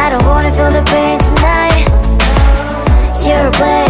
I don't wanna feel the pain tonight. You're a blade